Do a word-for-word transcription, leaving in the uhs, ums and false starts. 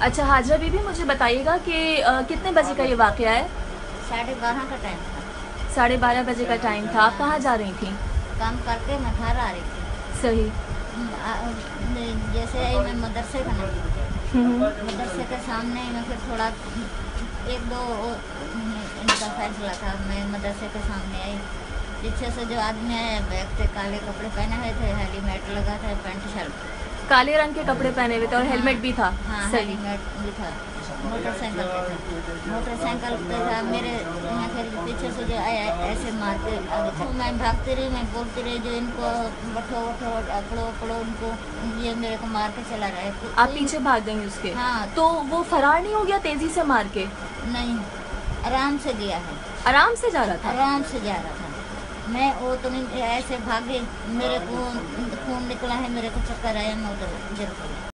अच्छा हाजरा बीबी, मुझे बताइएगा कि अ, कितने बजे का ये वाक़या है? साढ़े बारह का टाइम था। साढ़े बारह बजे का टाइम था। आप कहाँ जा रही थी? काम करके मैं घर आ रही थी। सही। हम्म, आ, आ, जैसे आई मैं मदरसे का नहीं, मदरसे के सामने ही मैं फिर थोड़ा एक दो इनका फैसला था, मैं मदरसे के सामने आई। पीछे से जो आदमी आया, बैग से काले कपड़े पहने हुए थे, हेलमेट लगा था, पैंट शर्ट, काले रंग के कपड़े पहने हुए थे और हाँ, हेलमेट भी था। हाँ सही। हेलमेट भी था। मोटरसाइकिल पे था, मोटरसाइकिल पे था मेरे। मैं फिर पीछे से जो आया ऐसे मारते आगे तो मैं भागती रही, मैं बोलती रही जो इनको बठो बठो अकड़ो अकड़ो उनको, ये मेरे को मार के चला रहा है। तो आप पीछे भाग गई उसके? हाँ। तो वो फरार नहीं हो गया तेजी से मार के? नहीं, आराम से गया है। आराम से जा रहा था? आराम से जा रहा था। मैं वो तो नहीं ऐसे भागी, मेरे को खून निकला है, मेरे को चक्कर आया, मैं उधर गिर पड़ी।